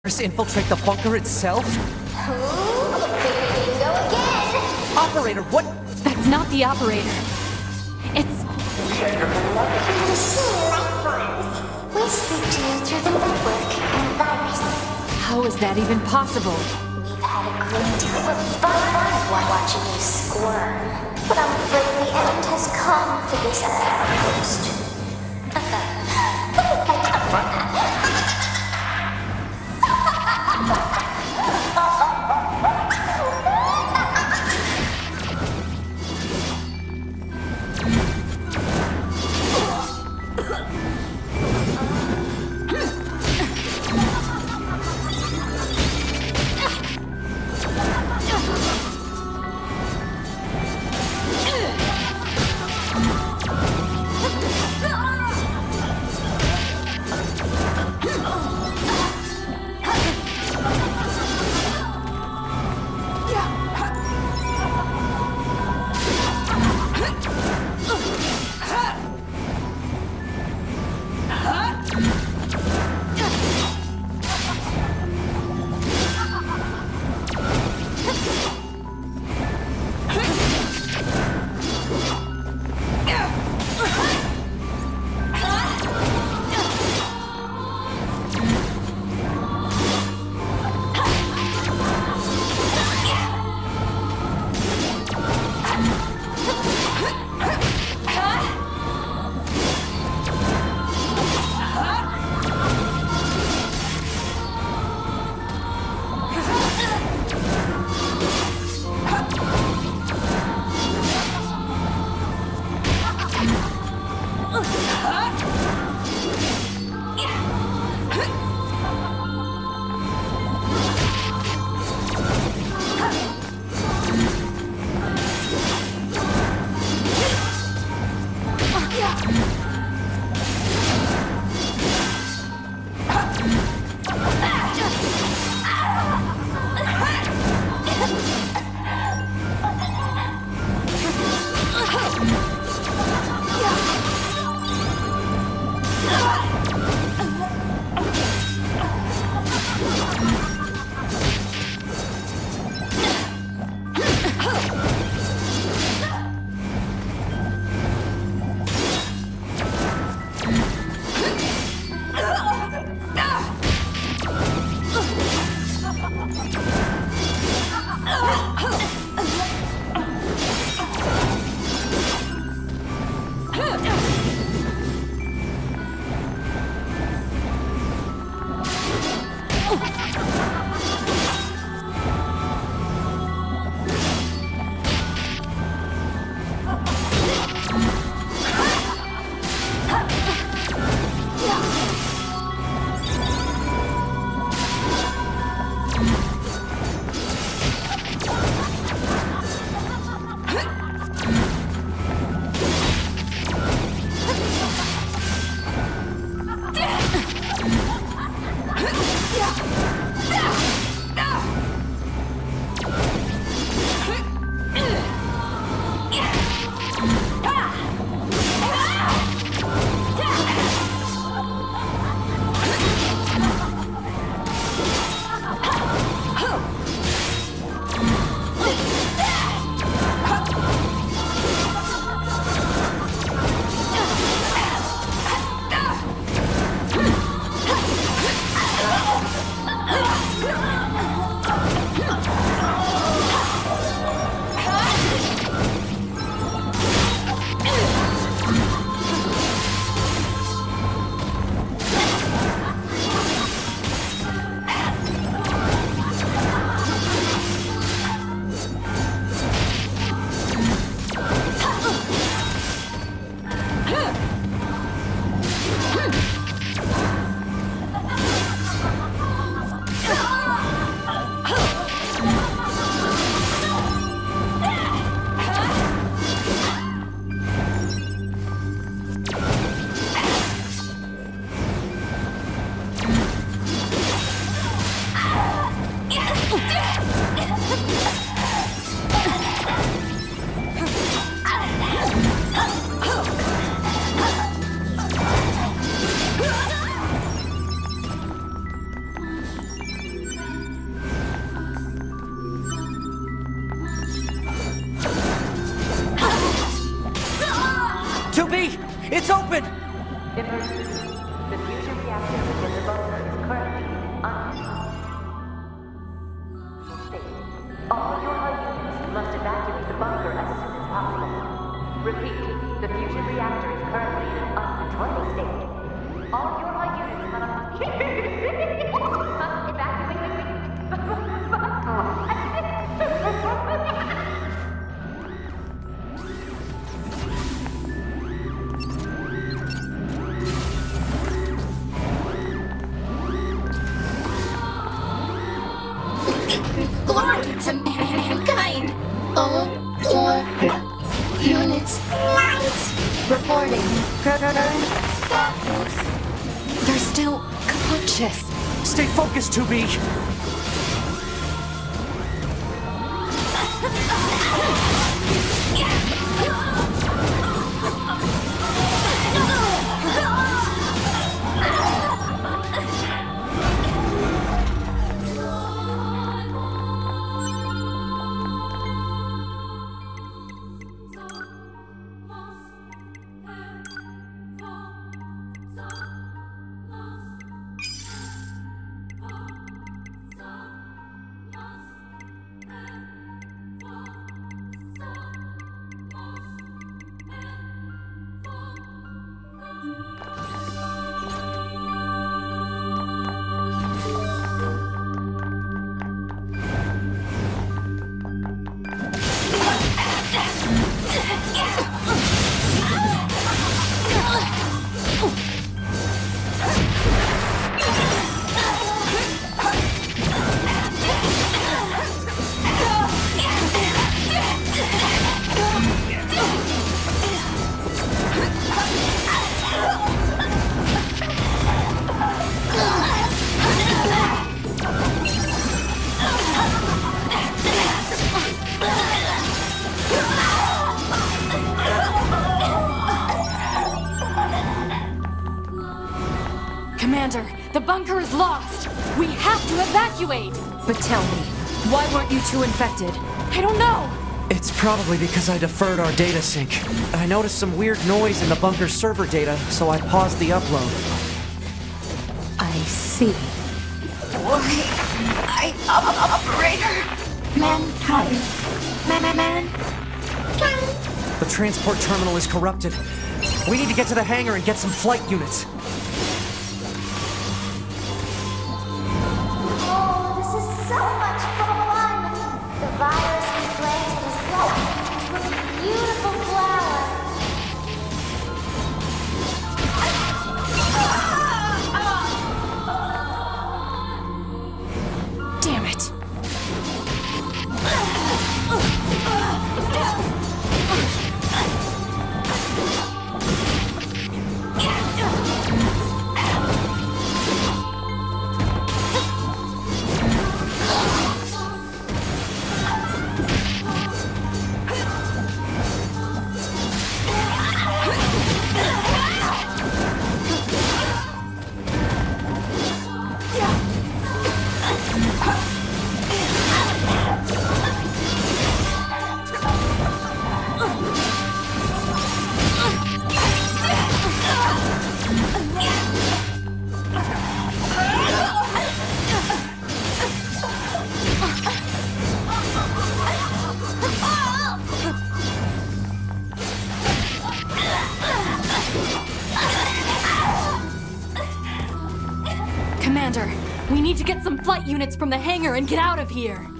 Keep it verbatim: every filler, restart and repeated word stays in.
infiltrate the bunker itself? Ooh, here you go again. Operator, what? That's not the operator. It's... Machine life forms. We speak to you through the network and virus. How is that even possible? We've had a great deal of fun while watching you squirm. But I'm afraid the end has come for this outpost. It's open! Emergency. The fusion reactor within the bunker is currently unstable. All your hull units must evacuate the bunker as soon as possible. Repeat, the fusion reactor is currently in an uncontrollable state. All your hull units must, must evacuate the Glory to mankind! All your units reporting. They're still conscious. Stay focused, two B! Commander, the bunker is lost! We have to evacuate! But tell me, why weren't you two infected? I don't know! It's probably because I deferred our data sync. I noticed some weird noise in the bunker's server data, so I paused the upload. I see. Why? I operator. Mankind. Man, man, man. The transport terminal is corrupted. We need to get to the hangar and get some flight units. Oh, this is so much fun! The virus implanted is blossomed into a beautiful flower. Damn it! Commander, we need to get some flight units from the hangar and get out of here!